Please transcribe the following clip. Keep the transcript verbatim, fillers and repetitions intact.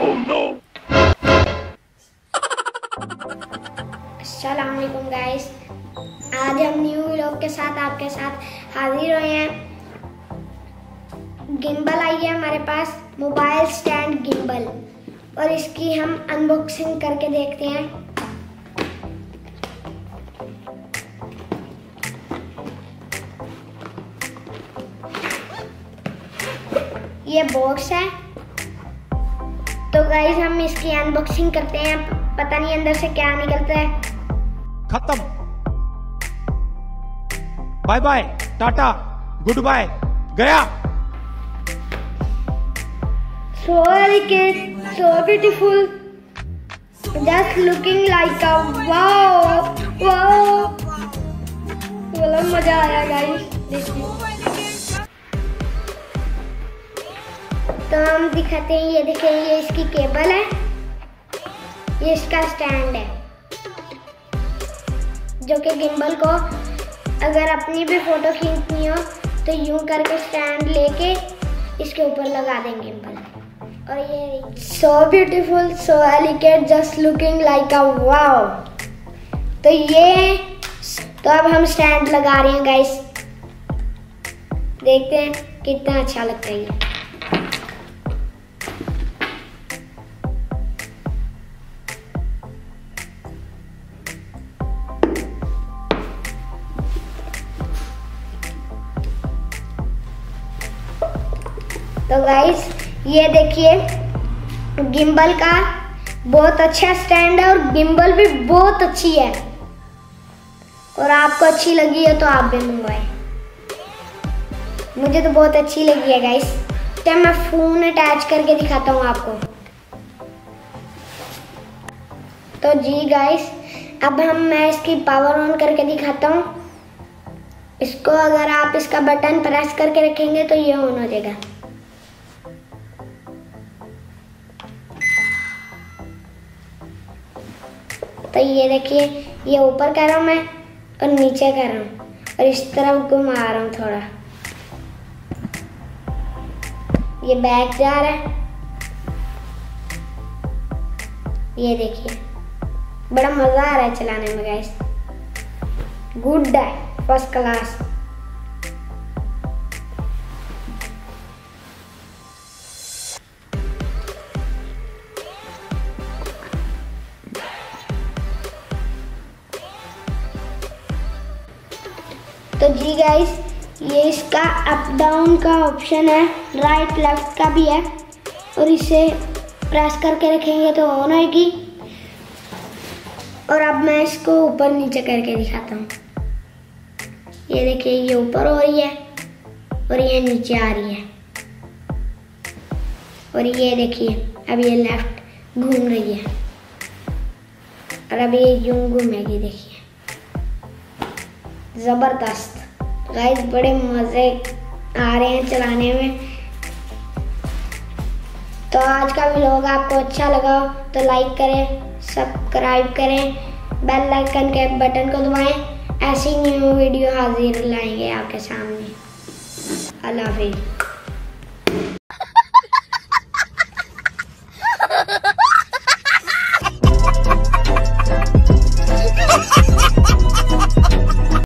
Oh, no. अस्सलाम वालेकुम guys, आज हम न्यू व्लॉग के साथ आपके साथ हाजिर हुए हैं। गिम्बल आई है हमारे पास, मोबाइल स्टैंड गिम्बल, और इसकी हम अनबॉक्सिंग करके देखते हैं। ये बॉक्स है, तो गाइस हम इसकी अनबॉक्सिंग करते हैं। पता नहीं अंदर से क्या निकलता है। खत्म, bye bye, ta ta, good bye, गया। So delicate, so beautiful, just looking like a wow, wow. बड़ा मजा आया गाइस देखिए। तो हम दिखाते हैं, ये देखिए, ये इसकी केबल है, ये इसका स्टैंड है, जो कि गिम्बल को अगर अपनी भी फोटो खींचनी हो तो यूं करके स्टैंड लेके इसके ऊपर लगा देंगे गिम्बल। और ये so beautiful, so elegant, just looking like a wow. तो ये तो अब हम स्टैंड लगा रहे हैं गाइस, देखते हैं कितना अच्छा लगता है ये। तो गाइस ये देखिए, गिम्बल का बहुत अच्छा स्टैंड है और गिम्बल भी बहुत अच्छी है, और आपको अच्छी लगी है तो आप भी मंगवाएं। मुझे तो बहुत अच्छी लगी है गाइस। तो मैं फोन अटैच करके दिखाता हूँ आपको। तो जी गाइस, अब हम मैं इसकी पावर ऑन करके दिखाता हूँ। इसको अगर आप इसका बटन प्रेस करके रखेंगे तो ये ऑन हो जाएगा। तो ये देखिए, ये ऊपर कर रहा हूँ मैं और नीचे कर रहा हूँ और इस तरफ घुमा रहा हूँ थोड़ा। ये बैक जा रहा है, ये देखिए, बड़ा मजा आ रहा है चलाने में गाइस। गुड है, फर्स्ट क्लास। तो जी गाइस, ये इसका अप डाउन का ऑप्शन है, राइट लेफ्ट का भी है, और इसे प्रेस करके रखेंगे तो ऑन होगी। और अब मैं इसको ऊपर नीचे करके दिखाता हूँ। ये देखिए, ये ऊपर हो रही है और ये नीचे आ रही है, और ये देखिए अब ये लेफ्ट घूम रही है और अब ये यूं घूमेगी। देखिए, जबरदस्त गाइस, बड़े मजे आ रहे हैं चलाने में। तो आज का व्लॉग आपको अच्छा लगा तो लाइक करें, सब्सक्राइब करें, बेल आइकन के बटन को दबाएं। ऐसी न्यू वीडियो हाजिर लाएंगे आपके सामने। अल्लाह हाफिज़।